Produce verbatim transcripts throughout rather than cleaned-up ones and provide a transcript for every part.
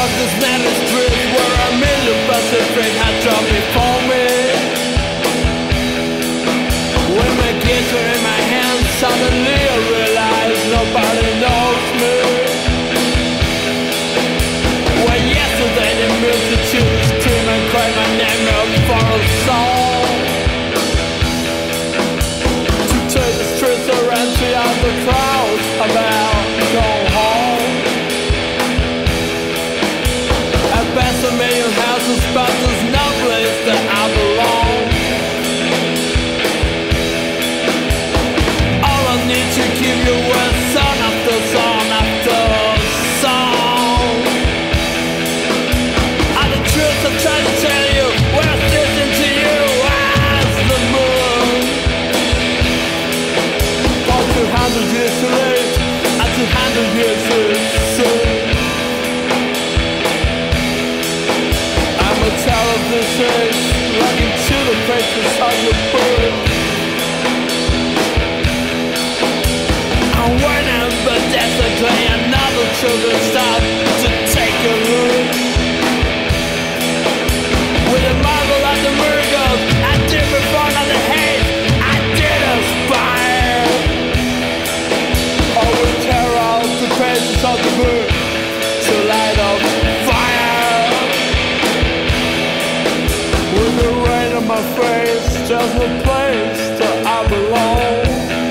of this narrow street where a million buses train had dropped before me. When my keys were in my hands, suddenly I realized nobody knows me. Well, yesterday the multitude screamed and cried my name out for a song. To turn the streets around to out the crowds about go home. I passed a million houses, but there's no place that I belong. All I need to give you is song after song after song. And the truth I try to tell you, we're listening to you as the moon. For two hundred years too late, and two hundred years too soon. I'm a child of this age, looking to the faces of the bird. And when I'm but desperately another children start to take a look. With a marvel of the miracles I did before on the hate I did aspire. Oh, with terror of the faces of the moon to light up fire. With the rain on my face, just a place that I belong.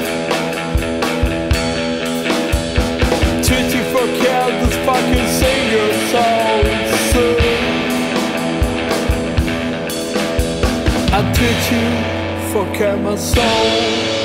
Did you forget this fucking singer so soon? And did you forget my soul?